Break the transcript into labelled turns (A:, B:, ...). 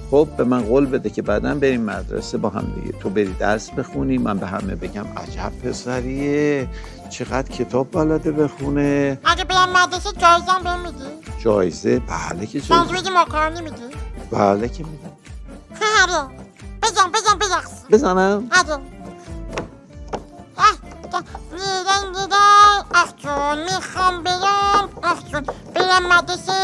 A: خب به من قول بده که بعداً بریم مدرسه با هم دیگه، تو بری درس بخونی، من به همه بگم عجب پسریه، چقدر کتاب بلده بخونه.
B: اگه برم مدرسه جایزه هم بهم میدی؟
A: جایزه؟ بله که جایزه.
B: ساندویچ ماکارونی میدی؟
A: بله که میدم.
B: آره بزن برقص.
A: بزنم؟
B: آره. دیدن آخ جون میخوام برم، آخ جون برم مدرسه